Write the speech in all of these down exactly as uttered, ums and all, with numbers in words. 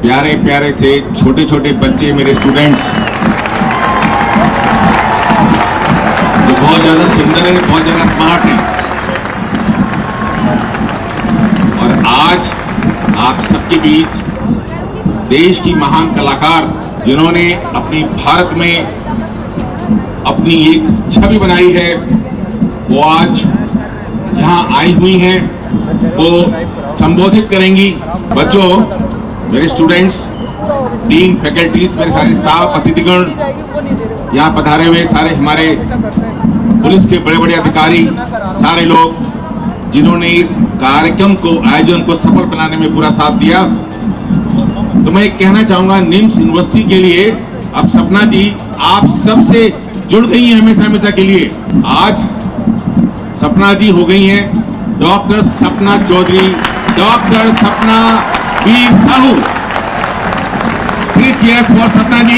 प्यारे प्यारे से छोटे छोटे बच्चे, मेरे स्टूडेंट्स जो बहुत ज्यादा सुंदर है, बहुत ज्यादा स्मार्ट है, और आज आप सबके बीच देश की महान कलाकार जिन्होंने अपनी भारत में अपनी एक छवि बनाई है, वो आज यहाँ आई हुई हैं, वो संबोधित करेंगी। बच्चों, मेरे स्टूडेंट्स, डीन, फैकल्टीज, मेरे सारे स्टाफ, अतिथिगण, यहाँ पधारे हुए सारे हमारे पुलिस के बड़े बड़े अधिकारी, सारे लोग जिन्होंने इस कार्यक्रम को, आयोजन को सफल बनाने में पूरा साथ दिया। तो मैं कहना चाहूंगा, निम्स यूनिवर्सिटी के लिए अब सपना जी आप सबसे जुड़ गई हैं हमेशा हमेशा के लिए। आज सपना जी हो गई हैं डॉक्टर सपना Chaudhary, doctor Sapna Veer Sahu. Three cheers for Sapna ji.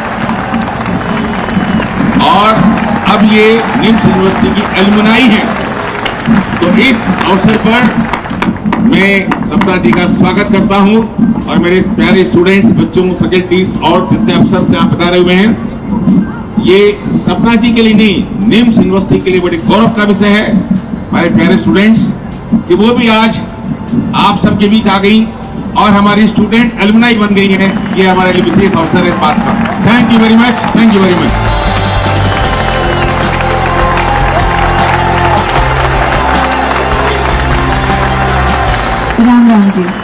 और अब ये निम्स यूनिवर्सिटी की एलुमनाई है, तो इस अवसर पर मैं सपना जी का स्वागत करता हूं, और मेरे प्यारे स्टूडेंट्स, बच्चों, फैकल्टीज और जितने अफसर से आप बता रहे हुए हैं, ये सपना जी के लिए नहीं, निम्स यूनिवर्सिटी के लिए बड़े गौरव का विषय है हमारे प्यारे स्टूडेंट्स कि वो भी आज आप सबके बीच आ गई और हमारी स्टूडेंट एलुमनाई बन गई हैं। ये हमारे लिए विशेष अवसर है इस बात का। Thank you very much, thank you very much. Ram Ram ji.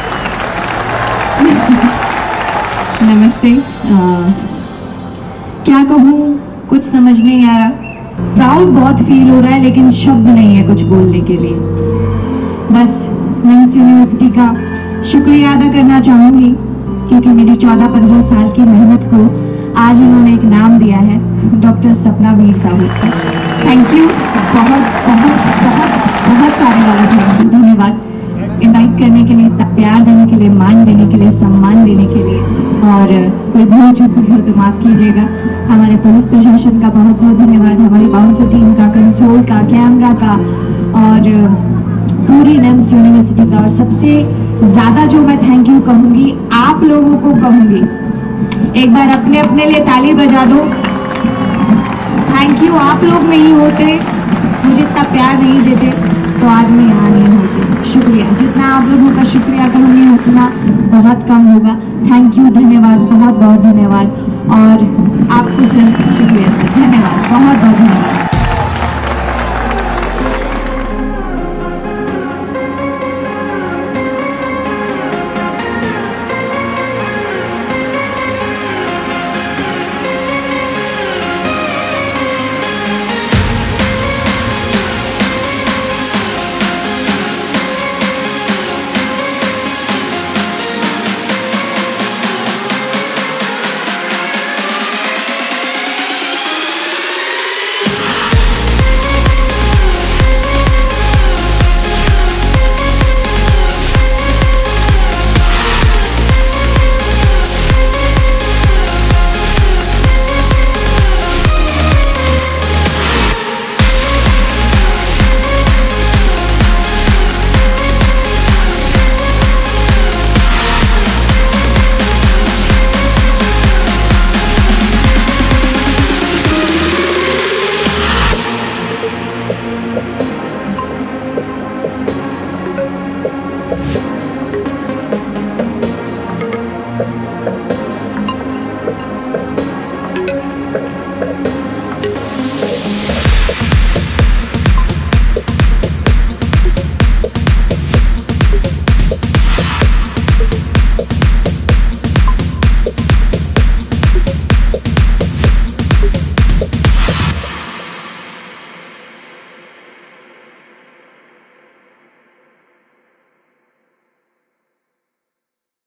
नमस्ते। आ, क्या कहूँ, कुछ समझ नहीं आ रहा। प्राउड बहुत फील हो रहा है, लेकिन शब्द नहीं है कुछ बोलने के लिए। बस निम्स यूनिवर्सिटी का शुक्रिया अदा करना चाहूँगी, क्योंकि मेरी चौदह पंद्रह साल की मेहनत को आज इन्होंने एक नाम दिया है, doctor Sapna Veer Sahu. Thank you, बहुत बहुत बहुत बहुत सारे वाला थैंक यू, धन्यवाद इनवाइट करने के लिए, प्यार देने के लिए, मान देने के लिए, सम्मान देने के लिए। और कोई भूल चूक हुई हो तो माफ़ कीजिएगा। हमारे पुलिस प्रशासन का बहुत बहुत धन्यवाद, हमारी बाउंसर टीम का, कंसोल का, कैमरा का, और पूरी निम्स यूनिवर्सिटी का। और सबसे ज़्यादा जो मैं थैंक यू कहूँगी, आप लोगों को कहूँगी। एक बार अपने अपने लिए ताली बजा दो। Thank you. आप लोग नहीं होते, मुझे इतना प्यार नहीं देते, तो आज मैं यहाँ नहीं होती। शुक्रिया। जितना आप लोगों का शुक्रिया करूँगी उतना बहुत कम होगा। थैंक यू, धन्यवाद, बहुत बहुत धन्यवाद। और आपको सर शुक्रिया सर, धन्यवाद, बहुत बहुत धन्यवाद। you